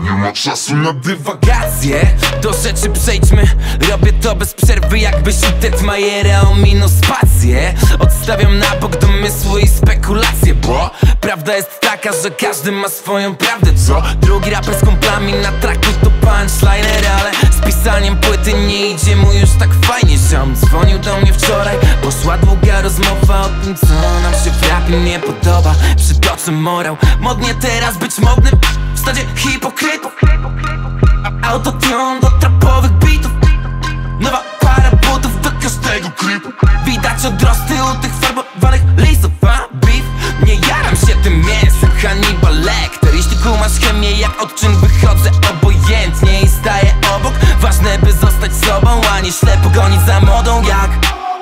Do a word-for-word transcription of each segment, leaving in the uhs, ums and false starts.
Nie ma czasu na dywagacje. Do rzeczy przejdźmy. Robię to bez przerwy, jakbyś Tetmajera o minus spację. Odstawiam na bok domysły i spekulacje, bo prawda jest taka, że każdy ma swoją prawdę, co? Drugi raper z kumplami na traku to punchliner, ale z pisaniem płyty nie idzie mu już tak fajnie. Ziom dzwonił do mnie wczoraj, poszła długa rozmowa o tym, co nam się w rapie nie podoba. Przytoczę morał, modnie teraz być modnym, w stadzie hipokrytów. Autotune do trapowych bitów, nowa para butów do każdego klipu. Widać odrosty u tych farbowanych listów, a beef. Nie jaram się tym mięsem, Hannibal Lecter. Jeśli kumasz chemię jak odczyn, wychodzę obojętnie i staję obok. Ważne by zostać sobą, a nie ślepo gonić za modą jak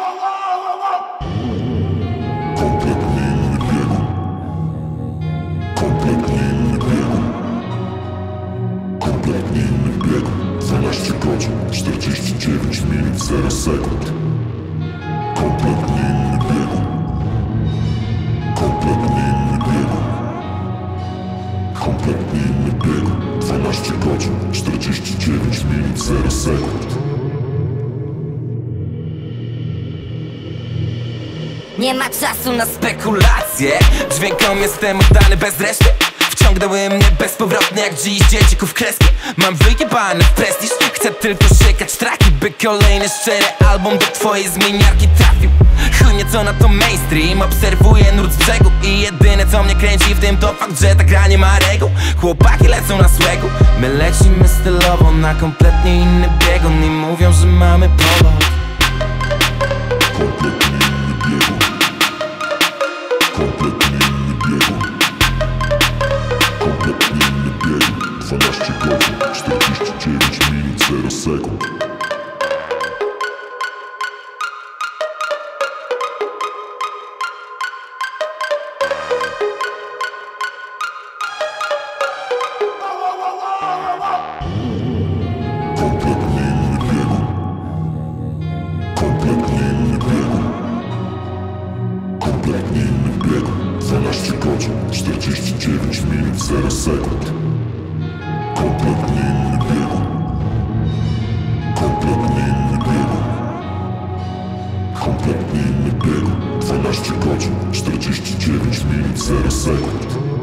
kompletnie inny biegun. Kompletnie inny biegun. Kompletnie inny biegun. dwanaście godzin, czterdzieści dziewięć minut, zero sekund. Kompletnie inny biegun. Kompletnie inny biegun. Kompletnie inny biegun. dwanaście godzin, czterdzieści dziewięć minut, zero sekund. nie ma czasu na spekulacje. Dźwiękom jestem oddany bez reszty. Wciągnęły mnie bezpowrotnie jak dziś dziecików kreski. Mam wyjebany w prestiż, chcę tylko siekać traki, by kolejny szczery album do twojej zmieniarki trafił. Chuj mnie co na to mainstream, obserwuję nurt z brzegu i jedyne co mnie kręci w tym to fakt, że ta gra nie ma reguł. Chłopaki lecą na swegu, my lecimy stylowo na kompletnie inny biegun i mówią, że mamy powód. Kompletnie inny biegun. Kompletnie inny biegun. Kompletnie inny biegun. dwanaście godzin, czterdzieści dziewięć minut, zero sekund. Kompletnie inny biegun. Kompletnie inny biegun. Kompletnie inny biegun. dwanaście godzin, czterdzieści dziewięć minut, zero sekund. Kompletnie inny biegun. Kompletnie inny biegun. Kompletnie inny biegun. dwanaście godzin, czterdzieści dziewięć minut, zero sekund.